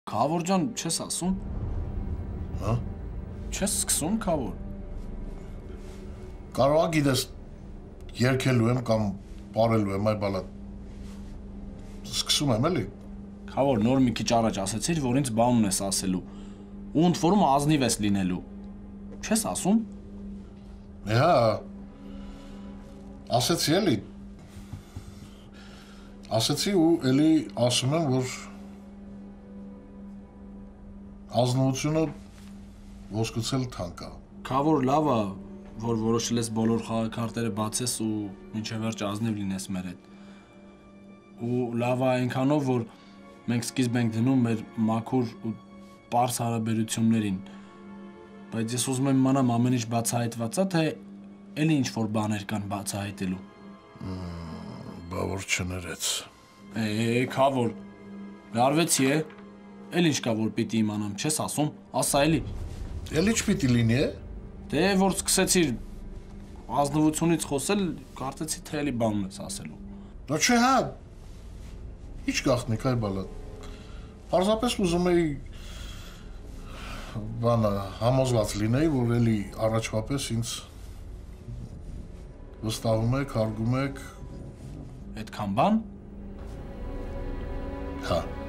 Քավոր ջան, չես ասում։ Հա։ Չես սկսում, քավոր։ Կարող է գիտես երկելու եմ կամ պարելու եմ, այ բալա։ Սկսում եմ էլի։ Քավոր նոր մի քիչ առաջ ասեցիր, որ ինձ բանուն ես ասելու։ Ու ընդ որում ազնիվ ես լինելու։ Չես ասում։ Հա։ Ասեցի էլի։ Ասեցի ու էլի ասում եմ, որ ազնվությունը ոսկուցել թանկ է։ Քավոր լավ է, որ որոշել ես բոլոր խաղաքարտերը բացես ու մինչև վերջ ազնիվ լինես մեր հետ։ Ու լավ է այնքանով, որ մենք սկիզբ ենք դնում մեր մաքուր ու պարզ հարաբերություններին։ Բայց ես ուզում եմ իմանամ ամեն ինչ բացահայտված է, թե էլի ինչ-որ բաներ կան բացահայտելու։ Բա որ չներեց։ Քավոր, լարվեցի է։ Էլ ինչ կա, որ պիտի իմանամ, չես ասում, ասա էլի։ Էլի չպիտի լինի է։ Դե որ սկսեցիր ազնվությունից խոսել, կարծեցի թե էլի բանն ես ասելու։ Դա չէ հա։ Ինչ գախնիկ այ բալա։ Պարզապես ուզում էի բանը համոզված լինեի, որ էլի առաջվա պես ինձ վստահում եք, հարգում եք։ Այդքան բան։ Հա։